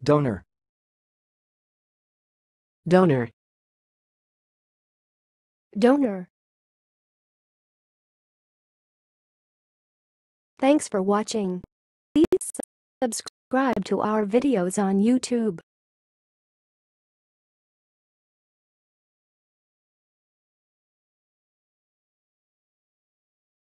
Donor. Donor. Donor. Thanks for watching. Please subscribe to our videos on YouTube.